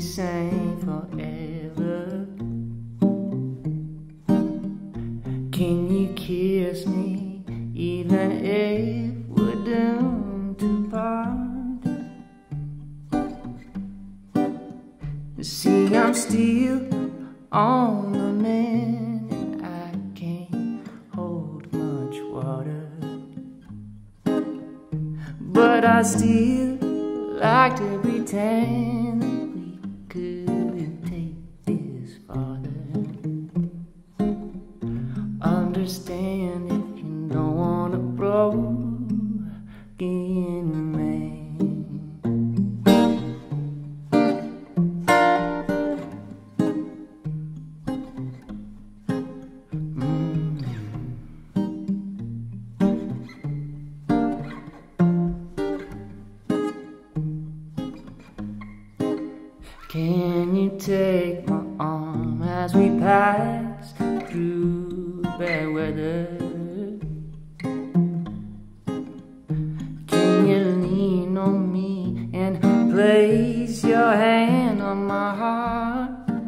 same forever. Can you kiss me even if we're doomed to part? See, I'm still on the mend, and I can't hold much water, but I still like to pretend that we could take this farther. Understand if you don't want a broken man. Can you take my arm as we pass through bad weather? Can you lean on me and place your hand on my heart?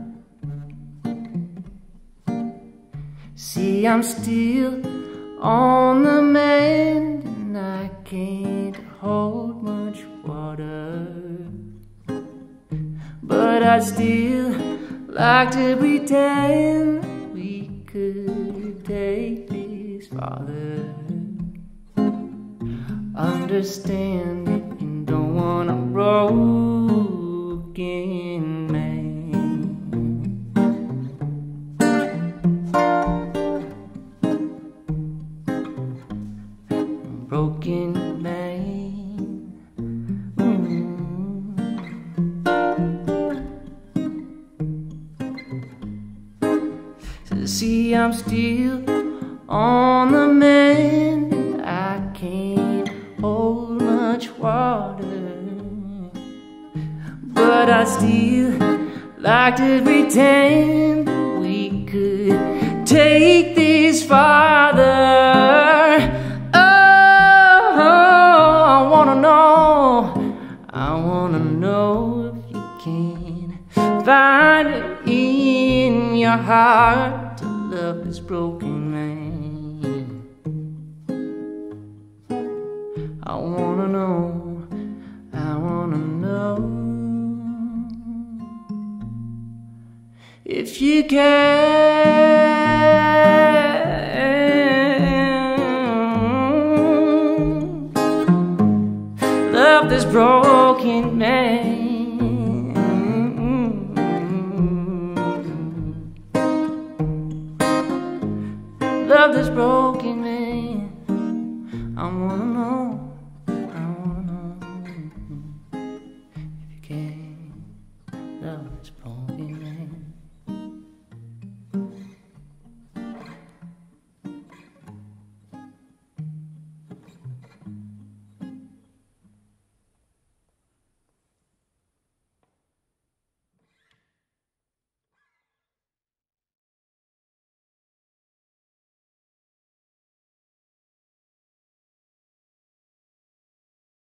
See, I'm still on the mend, and I can't hold much water, but I still like to pretend that we could take this farther. Understand if you don't want a broken man. Broken man. See, I'm still on the mend, and I can't hold much water, but I still like to pretend that we could take this farther. Oh, I wanna know if you can find it in your heart to love this broken man. I wanna know if you can love this broken man.